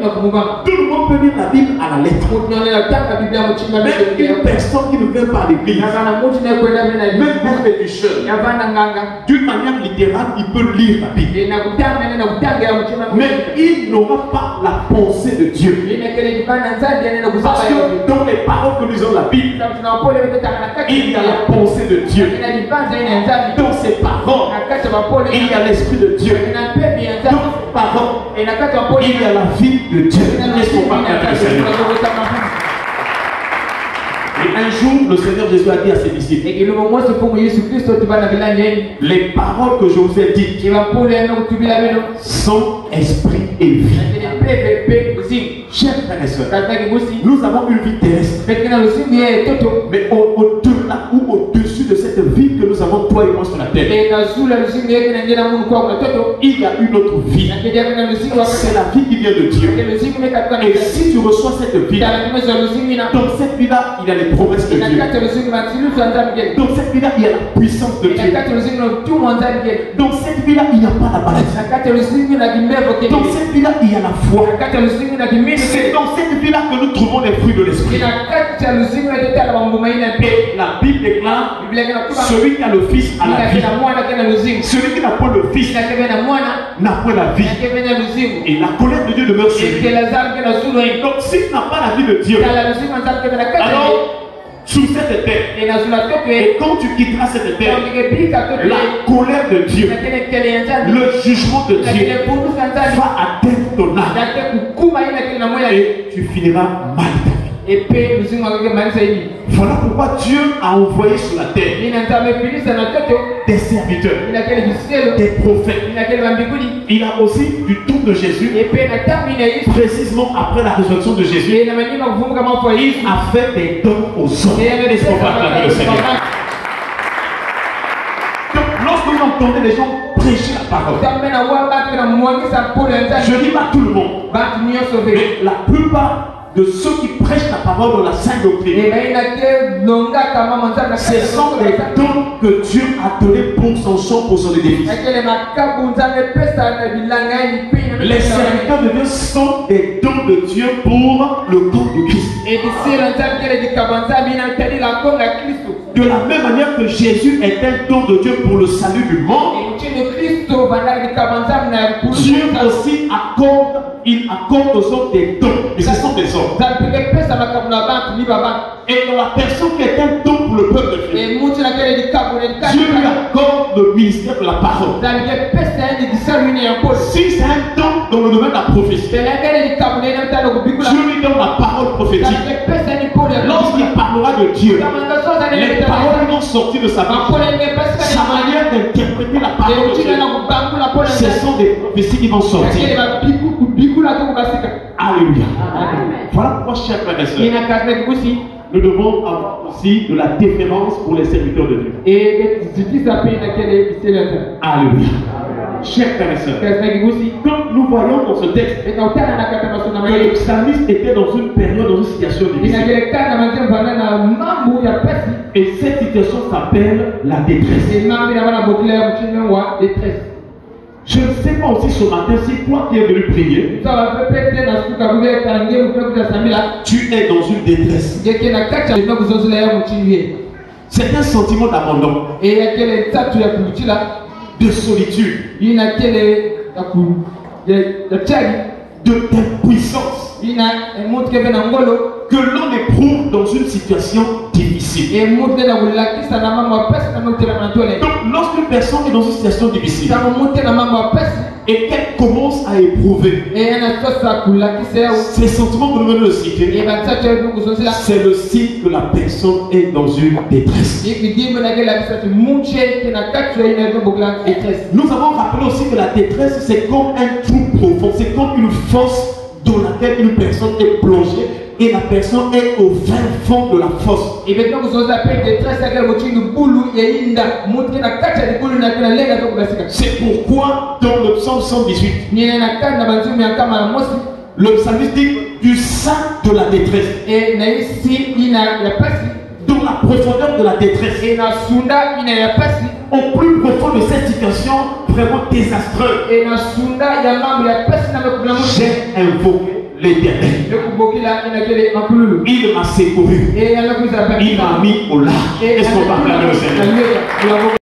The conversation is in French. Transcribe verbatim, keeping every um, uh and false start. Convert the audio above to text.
Tout le monde peut lire la Bible à la lettre. Même une personne qui ne vient pas à l'église, même un pécheur, d'une manière littérale, il peut lire la Bible. Mais il n'aura pas la pensée de Dieu. Parce que dans les paroles que nous avons la Bible, il y a la pensée de Dieu. Dans ces paroles, il y a l'Esprit de Dieu. Dans ces paroles, il y a la vie de Dieu. Qu'est-ce qu'on parle avec le Seigneur? Et un jour, le Seigneur Jésus a dit à ses disciples, les paroles que je vous ai dites sont esprit et vie. Chers frères et sœurs, nous avons une vie terrestre. Mais au-delà ou au-dessus de cette vie que nous avons, toi et moi, sur la terre, il y a une autre vie. C'est la vie qui vient de Dieu. Et si tu reçois cette vie, dans cette vie-là, il y a les promesses de Dieu. Dans cette vie-là, il y a la puissance de Dieu. Dans cette vie-là, il n'y a pas la maladie. Dans cette vie-là, il y a la foi. C'est dans cette vie-là que nous trouvons les fruits de l'esprit. Et la Bible déclare, celui qui a le Fils a la vie. Celui qui n'a pas le Fils n'a pas la vie. Et la colère de Dieu demeure sur lui. Donc si tu n'as pas la vie de Dieu, alors sous cette terre, et quand tu quitteras cette terre, la colère de Dieu, le jugement de Dieu va atteindre ton âme et tu finiras mal ta vie. Voilà pourquoi Dieu a envoyé sur la terre des serviteurs, des prophètes. Il a aussi du temps de Jésus, précisément après la résurrection de Jésus, il a fait des dons aux hommes. Est-ce qu'on va acclamer le Seigneur? Donc lorsque vous entendez les gens prêcher la parole, je dis pas tout le monde, mais la plupart de ceux qui prêchent la parole dans la sainte doctrine, ce sont les dons que Dieu a donnés pour son sang, pour son édifice. Les serviteurs de Dieu sont des dons de Dieu pour le corps du Christ. De la même manière que Jésus est un don de Dieu pour le salut du monde, Dieu aussi accorde, il accorde aux hommes des dons. Et ce sont des hommes. Et dans la personne qui est un don pour le peuple de Dieu, Dieu lui accorde le ministère de la parole. Si c'est un don dans le domaine de la prophétie, Dieu lui donne la parole prophétique. Lorsqu'il parlera de Dieu, les paroles vont sortir de sa bouche. Sa manière d'interpréter la parole de Dieu, ce sont des prophéties qui vont sortir. Alléluia. Voilà pourquoi, chers frères et sœurs, nous devons avoir aussi de la déférence pour les serviteurs de Dieu. Alléluia. Chers frères et sœurs, comme nous voyons dans ce texte, que le psalmiste était dans une période, dans une situation difficile. Et cette situation s'appelle la détresse. Je ne sais pas aussi ce matin si toi qui es venu prier, tu es dans une détresse. C'est un sentiment d'abandon, de solitude, d'impuissance que l'on éprouve dans une situation difficile. Donc lorsqu'une personne est dans une situation difficile et qu'elle commence à éprouver ces sentiments que nous venons de citer, c'est le signe que la personne est dans une détresse. Nous avons rappelé aussi que la détresse, c'est comme un trou profond, c'est comme une fosse dans laquelle une personne est plongée et la personne est au fin fond de la fosse. C'est pourquoi dans le psaume cent dix-huit, le psalmiste dit du sein de la détresse, dans la profondeur de la détresse, au plus profond de cette situation vraiment désastreuse, j'ai invoqué l'Éternel. Il m'a secouru. Il m'a mis au large. Est-ce qu'on va acclamer le Seigneur?